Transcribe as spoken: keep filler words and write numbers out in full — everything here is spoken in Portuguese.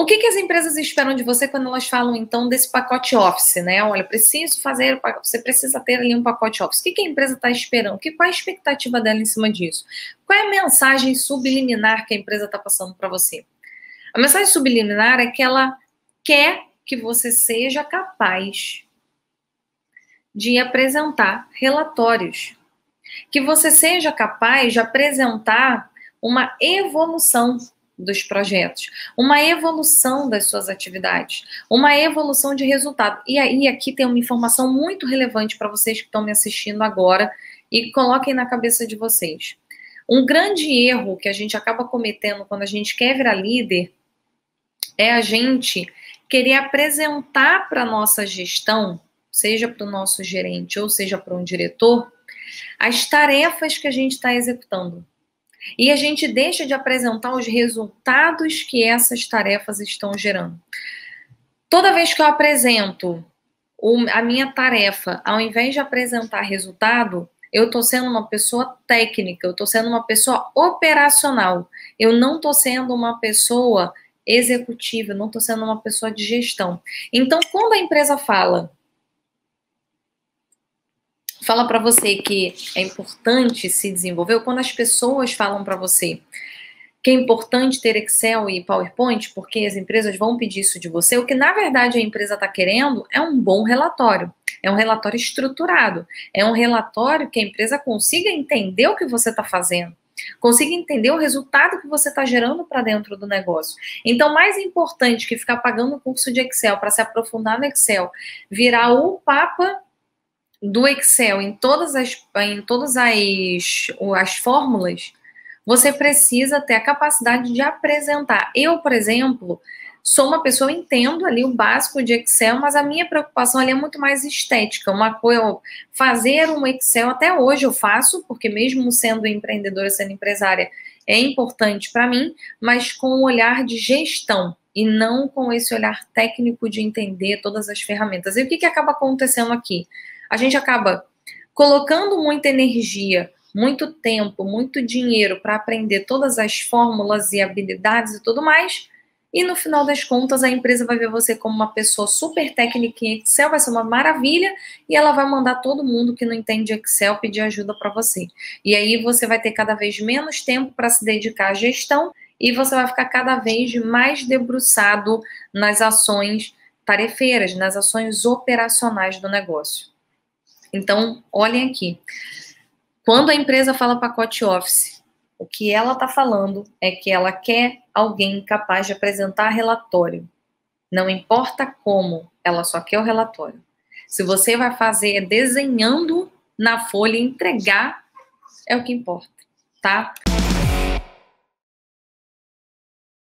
que, que as empresas esperam de você quando elas falam, então, desse pacote Office, né? Olha, preciso fazer, você precisa ter ali um pacote Office. O que, que a empresa está esperando? Que, qual é a expectativa dela em cima disso? Qual é a mensagem subliminar que a empresa está passando para você? A mensagem subliminar é que ela quer que você seja capaz de apresentar relatórios, que você seja capaz de apresentar uma evolução dos projetos, uma evolução das suas atividades, uma evolução de resultado. E aí aqui tem uma informação muito relevante para vocês que estão me assistindo agora e coloquem na cabeça de vocês. Um grande erro que a gente acaba cometendo quando a gente quer virar líder é a gente querer apresentar para a nossa gestão, seja para o nosso gerente ou seja para um diretor, as tarefas que a gente está executando. E a gente deixa de apresentar os resultados que essas tarefas estão gerando. Toda vez que eu apresento a minha tarefa, ao invés de apresentar resultado, eu estou sendo uma pessoa técnica, eu estou sendo uma pessoa operacional. Eu não estou sendo uma pessoa executiva, eu não estou sendo uma pessoa de gestão. Então, quando a empresa fala... fala para você que é importante se desenvolver, ou quando as pessoas falam para você que é importante ter Excel e PowerPoint, porque as empresas vão pedir isso de você, o que na verdade a empresa está querendo é um bom relatório, é um relatório estruturado, é um relatório que a empresa consiga entender o que você está fazendo, consiga entender o resultado que você está gerando para dentro do negócio. Então, mais importante que ficar pagando o curso de Excel para se aprofundar no Excel, virar o papa do Excel em todas as, em todas as, as fórmulas, você precisa ter a capacidade de apresentar. Eu, por exemplo, sou uma pessoa, eu entendo ali o básico de Excel, mas a minha preocupação ali é muito mais estética. Uma coisa, fazer um Excel, até hoje eu faço, porque mesmo sendo empreendedora, sendo empresária, é importante para mim, mas com um olhar de gestão e não com esse olhar técnico de entender todas as ferramentas. E o que, que acaba acontecendo aqui? A gente acaba colocando muita energia, muito tempo, muito dinheiro para aprender todas as fórmulas e habilidades e tudo mais, e no final das contas a empresa vai ver você como uma pessoa super técnica em Excel, vai ser uma maravilha, e ela vai mandar todo mundo que não entende Excel pedir ajuda para você. E aí você vai ter cada vez menos tempo para se dedicar à gestão, e você vai ficar cada vez mais debruçado nas ações tarefeiras, nas ações operacionais do negócio. Então, olhem aqui. Quando a empresa fala pacote Office, o que ela está falando é que ela quer alguém capaz de apresentar relatório. Não importa como, ela só quer o relatório. Se você vai fazer desenhando na folha e entregar, é o que importa, tá?